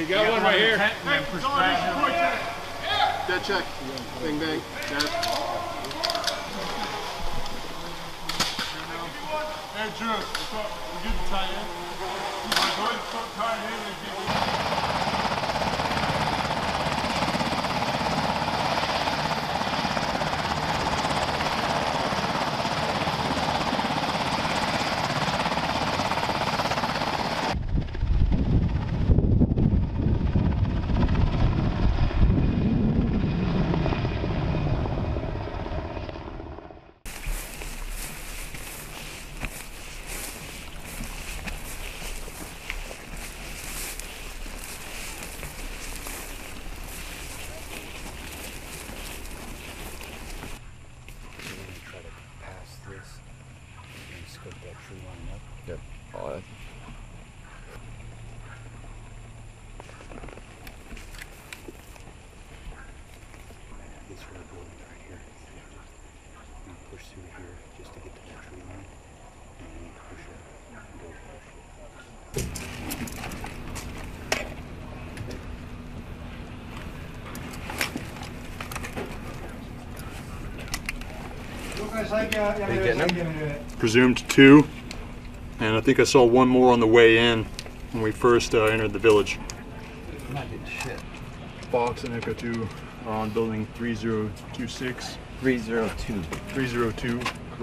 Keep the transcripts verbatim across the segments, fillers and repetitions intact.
you got one right here. Dead check. Bang bang. Dead. Hey, Drew, what's up? We get the tie in. Go ahead and start tying in and get Yep. All that. This is where the building right here. You push through here just to get to that tree line, and then you push it and go push. Presumed two, and I think I saw one more on the way in when we first uh, entered the village. I'm not getting shit. Fox and Echo two are on building three zero two six. three zero two. three zero two.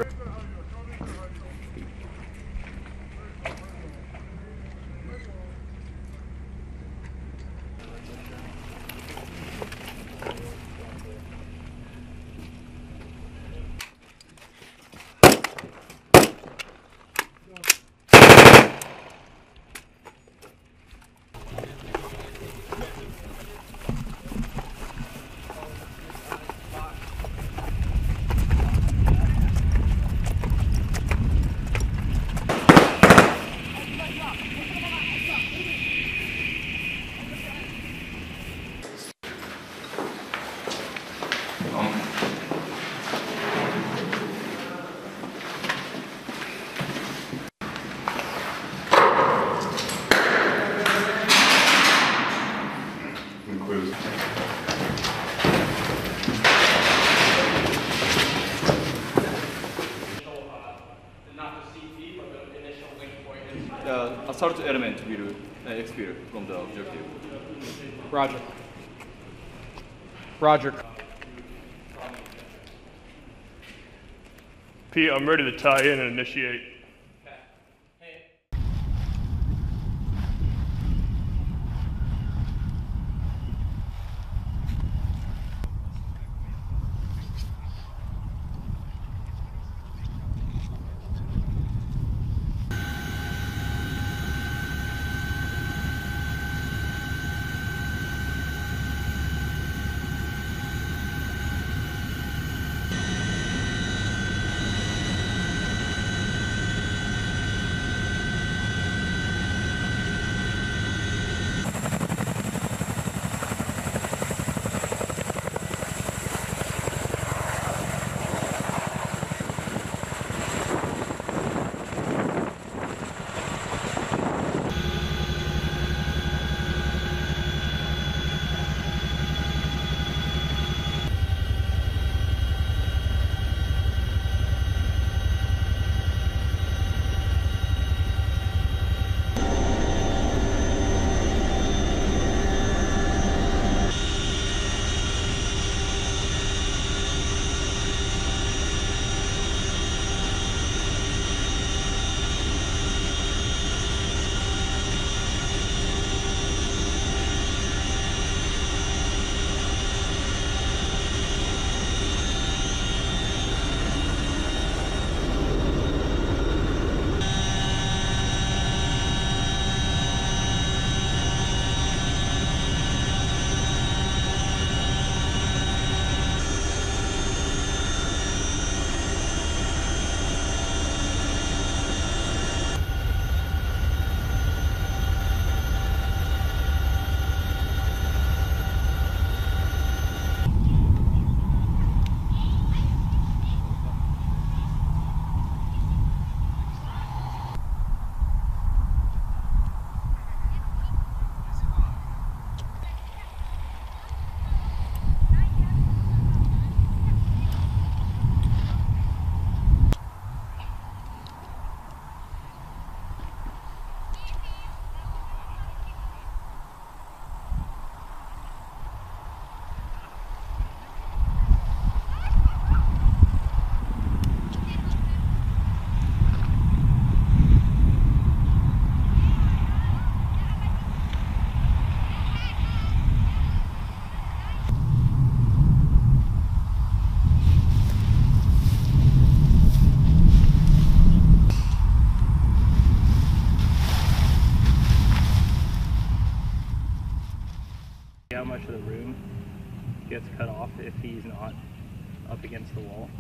Uh, assault element will uh, expire from the objective. Roger. Roger. Pete, I'm ready to tie in and initiate. gets cut off if he's not up against the wall.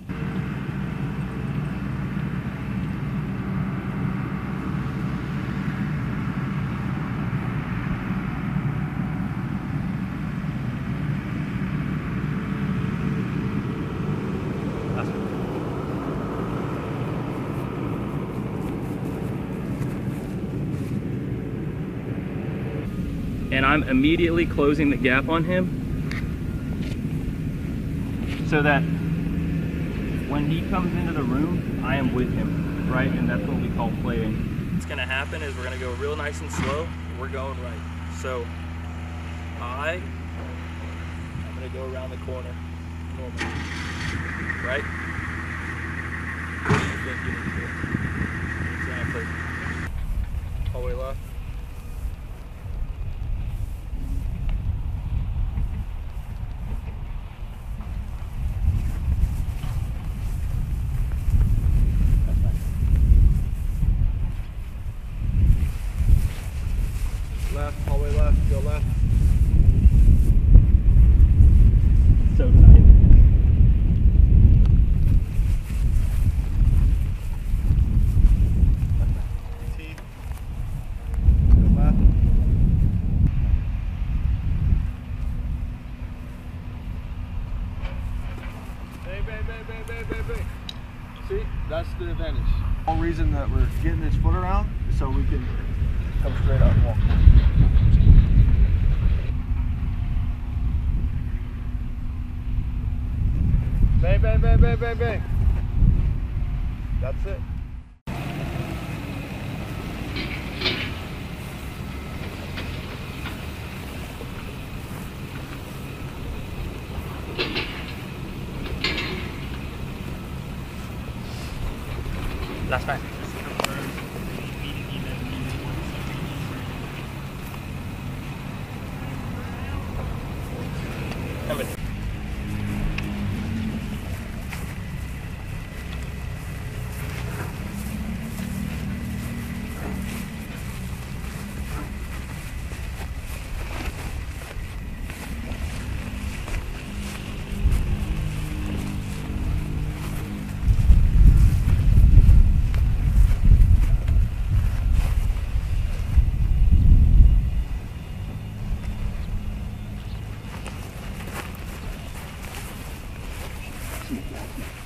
And I'm immediately closing the gap on him so that when he comes into the room, I am with him, right? And that's what we call playing. What's gonna happen is we're gonna go real nice and slow. We're going right. So I, I'm gonna go around the corner normally, right? What do you think you need to do? Exactly. All the way left. Left, all the way left, go left. So tight. Teeth. Go left. Bang, bang, bang, bang, bang, bang, bang. See, that's the advantage. The whole reason that we're getting this foot around is so we can come straight up and walk. Bang, bang, bang, bang, bang, bang. That's it. Last time. Thank you.